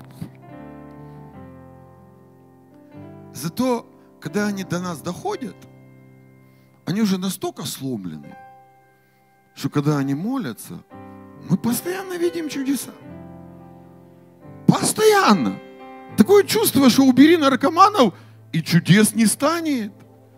Speaker 1: Зато, когда они до нас доходят, они уже настолько сломлены, что когда они молятся, мы постоянно видим чудеса. Постоянно. Такое чувство, что убери наркоманов, и чудес не станет.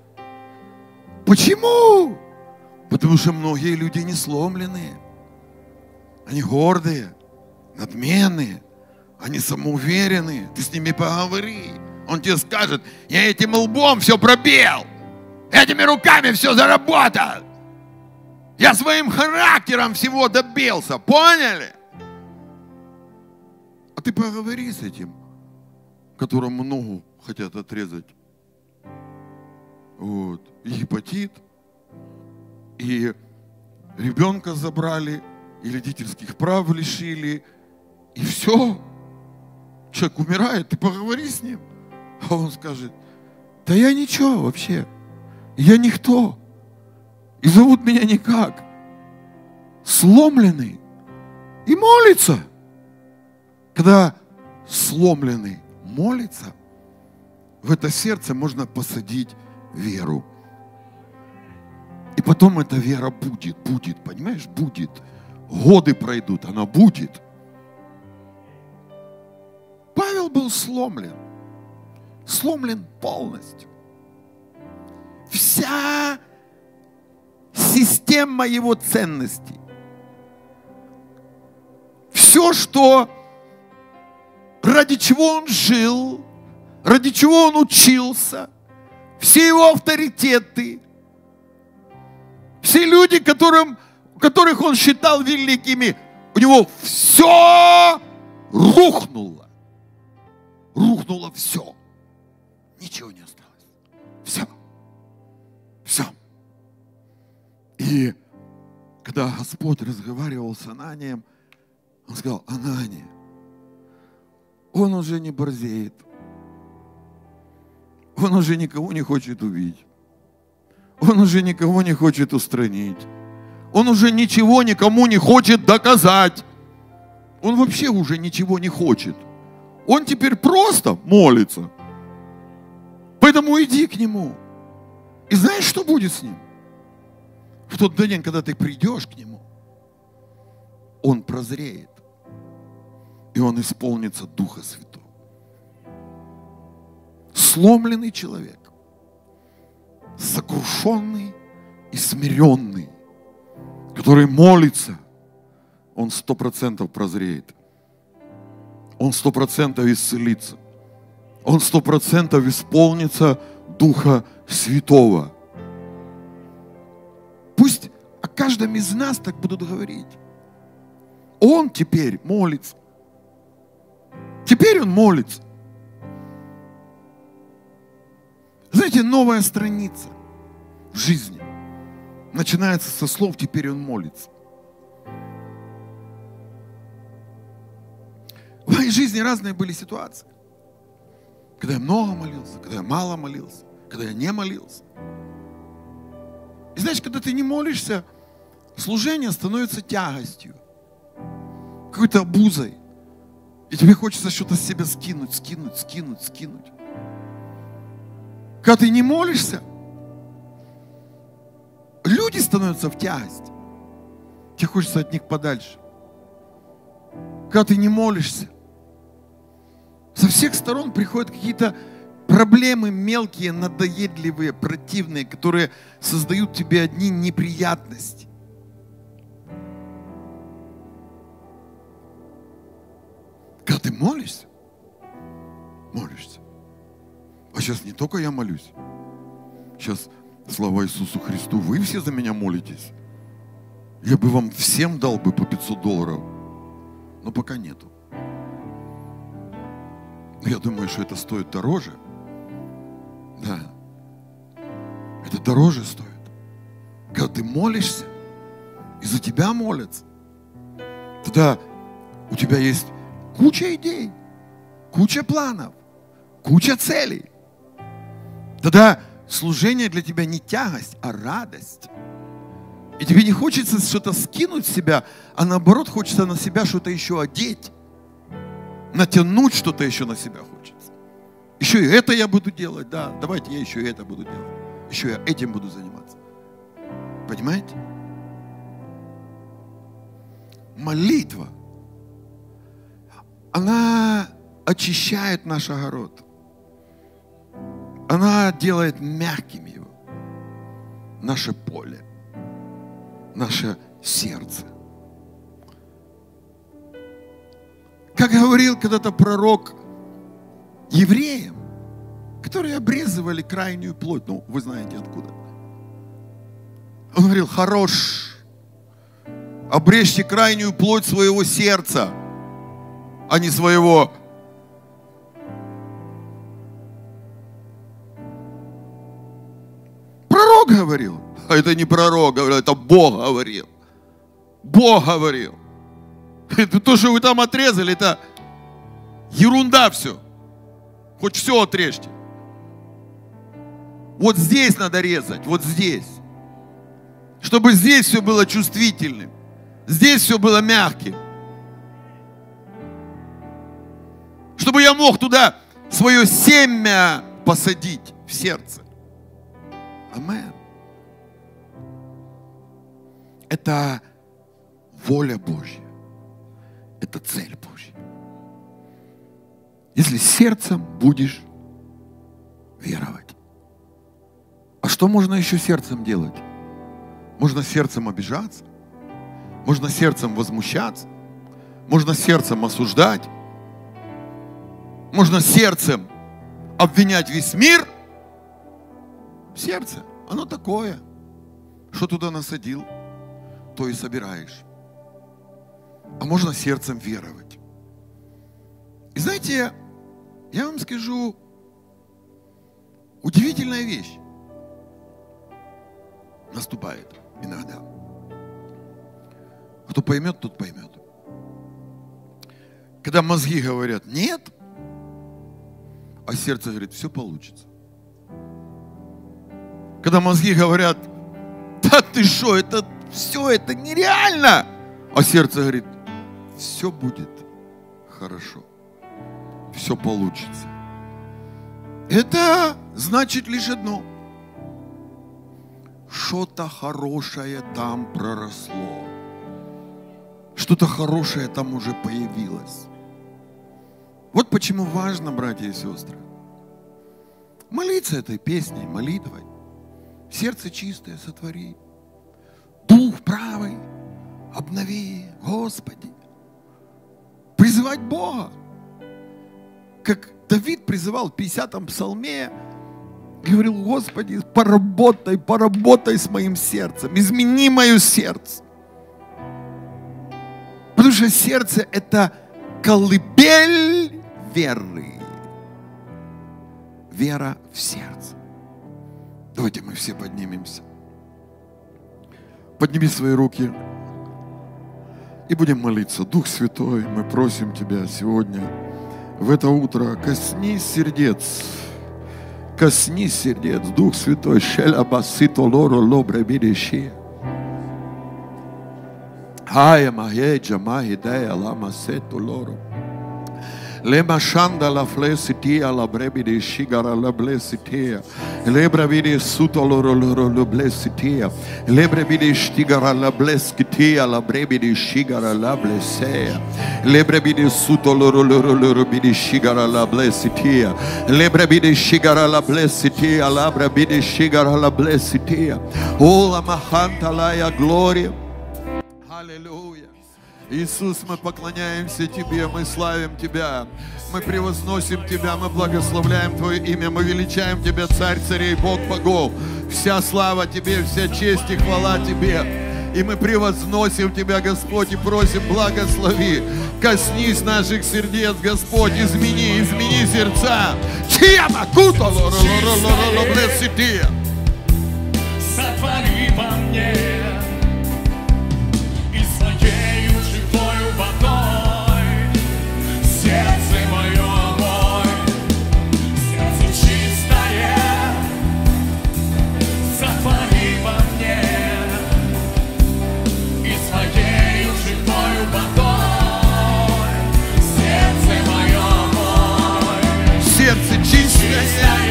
Speaker 1: Почему? Потому что многие люди не сломленные. Они гордые, надменные, они самоуверенные. Ты с ними поговори. Он тебе скажет, я этим лбом все пробил. Этими руками все заработал. Я своим характером всего добился. Поняли? А ты поговори с этим, которому ногу хотят отрезать. Вот. И гепатит, и ребенка забрали, и родительских прав лишили, и все. Человек умирает, ты поговори с ним. А он скажет, да я ничего вообще, я никто, и зовут меня никак. Сломленный и молится. Когда сломленный молится, в это сердце можно посадить веру. И потом эта вера будет, будет, понимаешь, будет. Годы пройдут, она будет. Павел был сломлен. Сломлен полностью. Вся система его ценностей. Все, что ради чего он жил, ради чего он учился, все его авторитеты, все люди, которым, которых он считал великими, у него все рухнуло. Рухнуло все. Ничего не осталось. Все. Все. И когда Господь разговаривал с Ананием, он сказал: Анания, он уже не борзеет. Он уже никого не хочет увидеть. Он уже никого не хочет устранить. Он уже ничего никому не хочет доказать. Он вообще уже ничего не хочет. Он теперь просто молится. Поэтому иди к нему. И знаешь, что будет с ним? В тот день, когда ты придешь к нему, он прозреет. И он исполнится Духа Святого. Сломленный человек, сокрушенный и смиренный, который молится, он сто процентов прозреет. Он сто процентов исцелится. Он сто процентов исполнится Духа Святого. Пусть о каждом из нас так будут говорить. Он теперь молится. Теперь он молится. Знаете, новая страница в жизни начинается со слов «теперь он молится». В моей жизни разные были ситуации. Когда я много молился, когда я мало молился, когда я не молился. И знаешь, когда ты не молишься, служение становится тягостью, какой-то обузой. И тебе хочется что-то с себя скинуть, скинуть, скинуть, скинуть. Когда ты не молишься, люди становятся в тягость. Тебе хочется от них подальше. Когда ты не молишься, со всех сторон приходят какие-то проблемы мелкие, надоедливые, противные, которые создают тебе одни неприятности. Когда ты молишься, молишься. А сейчас не только я молюсь. Сейчас, слава Иисусу Христу, вы все за меня молитесь. Я бы вам всем дал бы по пятьсот долларов. Но пока нету. Я думаю, что это стоит дороже. Да. Это дороже стоит. Когда ты молишься, и за тебя молятся, тогда у тебя есть куча идей, куча планов, куча целей. Тогда служение для тебя не тягость, а радость. И тебе не хочется что-то скинуть с себя, а наоборот хочется на себя что-то еще одеть. Натянуть что-то еще на себя хочется. Еще и это я буду делать, да, давайте я еще и это буду делать. Еще я этим буду заниматься. Понимаете? Молитва, она очищает наш огород. Она делает мягким его. Наше поле, наше сердце. Как говорил когда-то пророк евреям, которые обрезывали крайнюю плоть. Ну, вы знаете откуда. Он говорил: хорош, обрежьте крайнюю плоть своего сердца, а не своего. Пророк говорил. А это не пророк говорил, это Бог говорил. Бог говорил. Это то, что вы там отрезали, это ерунда все. Хоть все отрежьте. Вот здесь надо резать, вот здесь. Чтобы здесь все было чувствительным. Здесь все было мягким. Чтобы я мог туда свое семя посадить в сердце. Амен. Это воля Божья. Это цель Божья. Если сердцем будешь веровать. А что можно еще сердцем делать? Можно сердцем обижаться. Можно сердцем возмущаться. Можно сердцем осуждать. Можно сердцем обвинять весь мир. Сердце, оно такое. Что туда насадил, то и собираешь. А можно сердцем веровать. И знаете, я вам скажу, удивительная вещь наступает иногда. Кто поймет, тот поймет. Когда мозги говорят нет, а сердце говорит, все получится. Когда мозги говорят, да ты что, это все, это нереально, а сердце говорит, все будет хорошо, все получится. Это значит лишь одно. Что-то хорошее там проросло. Что-то хорошее там уже появилось. Вот почему важно, братья и сестры, молиться этой песней, молитвой. Сердце чистое сотвори. Дух правый обнови, Господи. Призывать Бога. Как Давид призывал в пятидесятом псалме, говорил, Господи, поработай, поработай с моим сердцем, измени мое сердце. Потому что сердце это колыбель веры. Вера в сердце. Давайте мы все поднимемся. Подними свои руки и будем молиться. Дух Святой, мы просим Тебя сегодня, в это утро, коснись сердец. Коснись сердец, Дух Святой. Шеля басито лоро лобре бидеши. Хая махеджа махидея лама сету лоро. Lema shanda la flesitia la brebide shigara la blesitia. Lebra vide sutoloro lo blesitia. Lebra vide shigara la bleskitia la brebide shigara la blesea. Lebra vide sutoloro lo bide shigara la blesitia. Lebra vide shigara la blesitia. Labra vide shigara la blesitia. Oh la mahanta la ya gloria. Аллилуйя. Иисус, мы поклоняемся Тебе, мы славим Тебя, мы превозносим Тебя, мы благословляем Твое имя, мы величаем Тебя, Царь царей, Бог богов. Вся слава Тебе, вся честь и хвала Тебе. И мы превозносим Тебя, Господь, и просим, благослови. Коснись наших сердец, Господь, измени, измени сердца.
Speaker 2: Сотвори во мне и своею живою водой сердце мое, мой, сердце чистое. Сотвори во мне и своею живою водой сердце мое, мой,
Speaker 1: сердце чистое.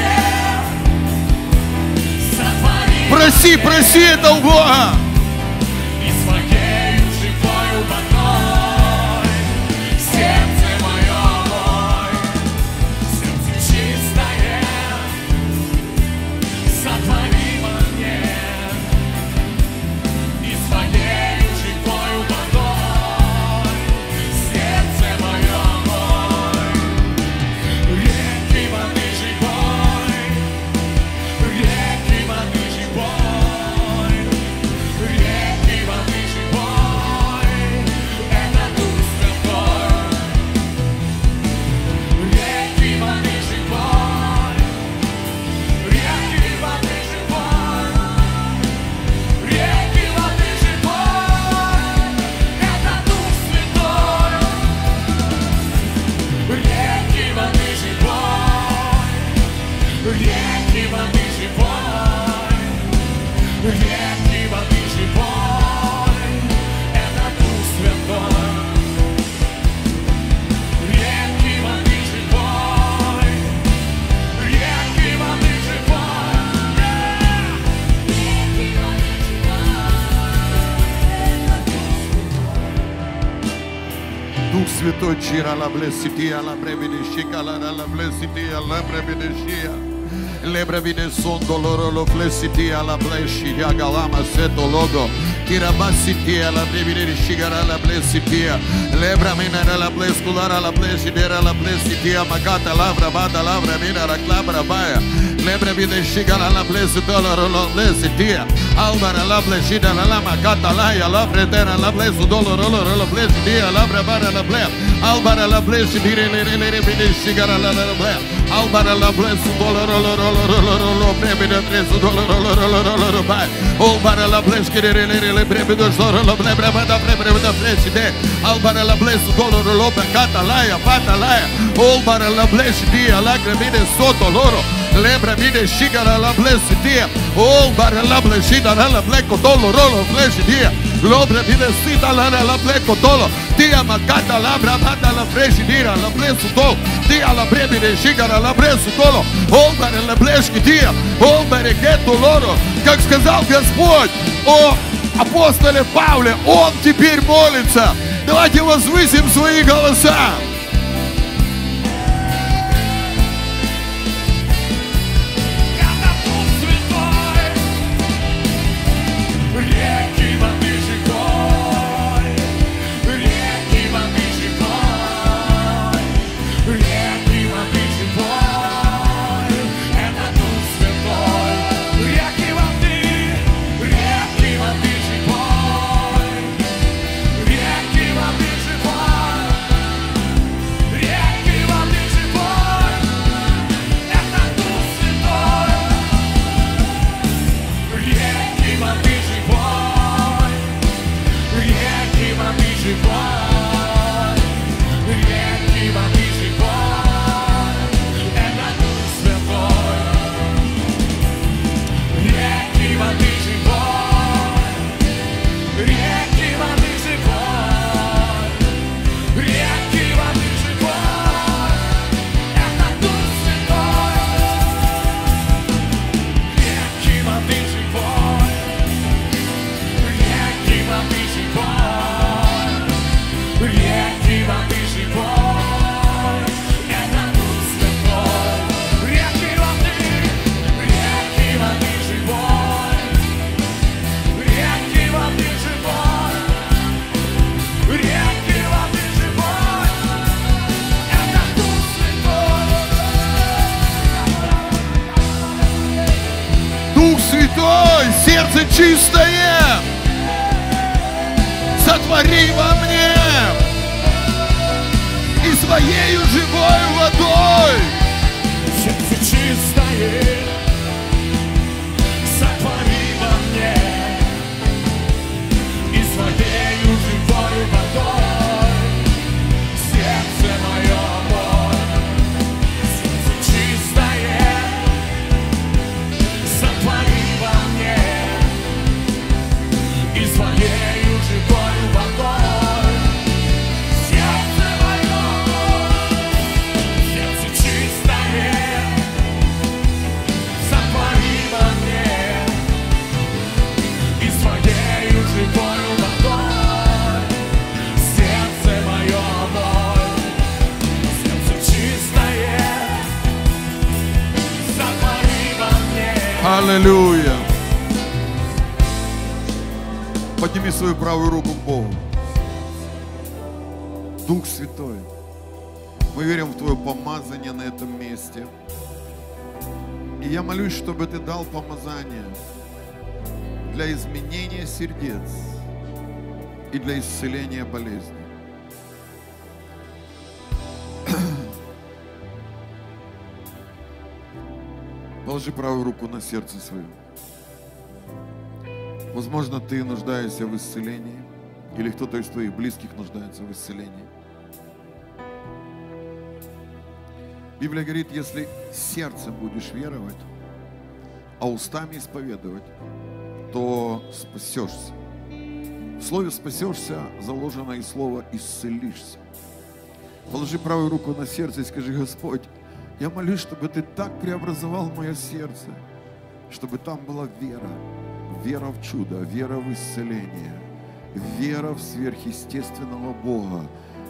Speaker 2: Сотвори
Speaker 1: Проси, проси это у Бога.
Speaker 2: и своею живою водой сердце мое, мой, сердце чистое. Сотвори во мне и своею живою водой сердце мое, мой, реки воды живой, реки воды живой, реки воды живой, это Дух Святой. Реки воды живой, реки воды живой, реки воды живой, это Дух Святой. Реки воды живой, реки воды живой, реки воды живой, это Дух Святой. Реки воды живой, реки воды живой, реки воды живой.
Speaker 1: Дух Святой, чира ла блесития, ла бребиде шикала, ла блесития, ла бребиде шия. Лебребиде сон долоро ло блесития, ла блешия, галама сето лодо. Tirabasitia, la brevire shigara la blessitia, lebra mina la blesculara la blessidera la blessitia, magata lavra bada lavra mina la clabra baia, lebra vide shigara la blessidola la blessitia, albara la blessida la magata laia, la fredera la blessudola la blessidia, la brabara la ble, albara la blessidire le le vide shigara la la ble, albara la blessudola la la la la brevide blessudola la la la la bai, albara la blessidere le breve do soro lo breve da breve da preside albara la bless doloro lo cata laia pata laia albara la bless dia la gramide sotto loro lembra vide shigara la bless dia albara la blessida la blecco doloro lo bless dia lobra vide sita la la blecco dolo dia magata la bravata la presidira la bless do dia la breve de shigara la bless dolo albara la bless dia albara гетто лоро как сказал Господь о апостоле Павле, он теперь молится. Давайте возвысим свои голоса. Сердце чистое, сотвори во мне и своею живой водой.
Speaker 2: Сердце чистое, сотвори во мне и своею живой водой. Сердце мое, мой, сердце чистое, сотвори во мне и своею живой водой. Сердце мое, сердце чистое, сотвори во мне и своею живой водой. Сердце мое, мой, сердце чистое, сотвори во мне.
Speaker 1: Аллилуйя. Подними свою правую руку к Богу. Дух Святой, мы верим в Твое помазание на этом месте. И я молюсь, чтобы Ты дал помазание для изменения сердец и для исцеления болезней. Положи правую руку на сердце свое. Возможно, ты нуждаешься в исцелении, или кто-то из твоих близких нуждается в исцелении. Библия говорит, если сердцем будешь веровать, а устами исповедовать, то спасешься. В слове «спасешься» заложено и слово «исцелишься». Положи правую руку на сердце и скажи: Господь, я молюсь, чтобы Ты так преобразовал мое сердце, чтобы там была вера. Вера в чудо, вера в исцеление, вера в сверхъестественного Бога,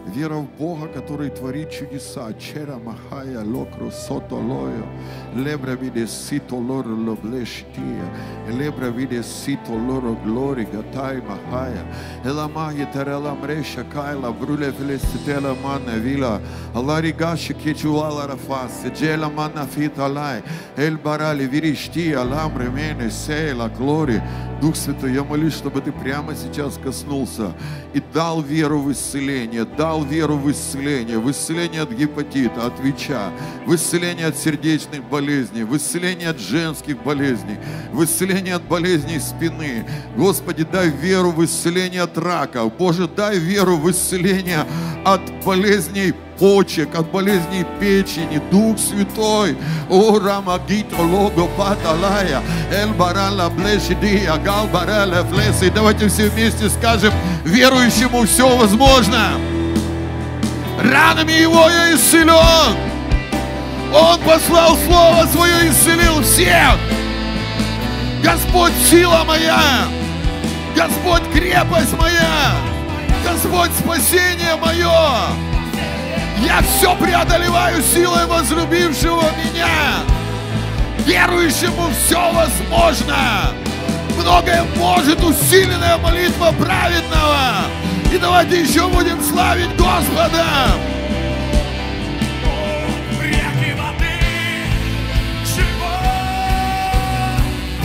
Speaker 1: Вера в Бога, который творит чудеса. Чера махая локро сото лою. Лебра виде сито лоро лоблештия. Лебра виде сито лоро глори гатай махая. Эламаги тарела мреша кайла. Бруле фелеситела манна вила. Аларигаши кечуала рафас. Джела манна фиталай. Эль барали виришти алам ремене сейла глори. Дух Святой, я молюсь, чтобы Ты прямо сейчас коснулся и дал веру в исцеление, дал веру в исцеление, в исцеление от гепатита, от ВИЧа, в исцеление от сердечных болезней, в исцеление от женских болезней, в исцеление от болезней спины. Господи, дай веру в исцеление от рака. Боже, дай веру в исцеление от болезней почек, от болезней печени. Дух Святой, о рамагито лого паталая, эль барала блешидия, гал барала флеси. Давайте все вместе скажем: верующему все возможно. Ранами Его я исцелен. Он послал Слово Свое, исцелил всех. Господь, сила моя. Господь, крепость моя. Господь, спасение мое. Я все преодолеваю силой возлюбившего меня. Верующему все возможно. Многое может усиленная молитва праведного. И давайте еще будем славить Господа.
Speaker 2: Реки воды живой.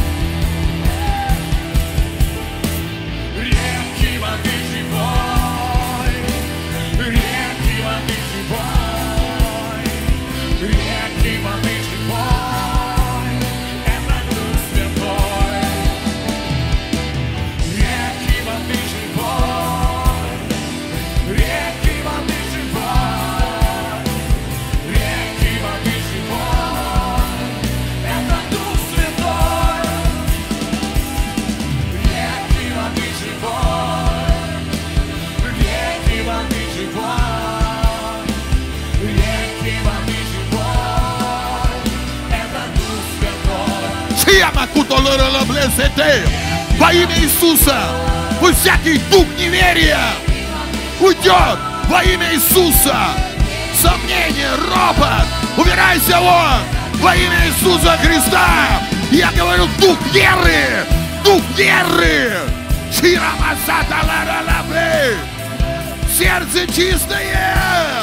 Speaker 2: Реки воды живой. Реки воды живой. Реки воды живой. Это Дух Святой. Реки воды живой. Реки воды живой. Реки воды живой. Это Дух Святой. Реки воды живой. Реки воды живой. Реки воды живой. Это Дух Святой.
Speaker 1: Чьяма кутолора блесете. Во имя Иисуса пусть всякий дух неверия уйдет во имя Иисуса. Сомнение, ропот, убирайся вон во имя Иисуса Христа. Я говорю, дух веры, дух веры. Сердце чистое.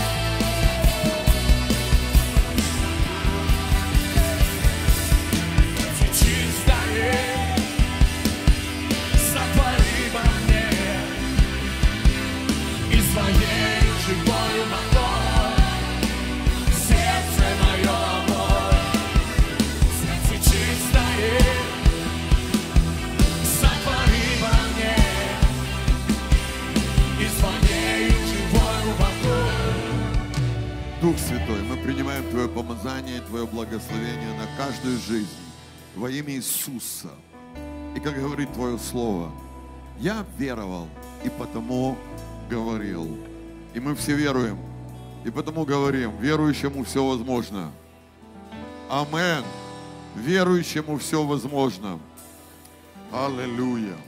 Speaker 2: Чистое, сотвори во мне и своей живою водой сердце мое омой. Сердце чистое, сотвори во мне и своей живою водой.
Speaker 1: Дух Святой, мы принимаем Твое помазание, Твое благословение на каждую жизнь во имя Иисуса. И как говорит Твое Слово, я веровал и потому говорил. И мы все веруем, и потому говорим, верующему все возможно. Амен. Верующему все возможно. Аллилуйя.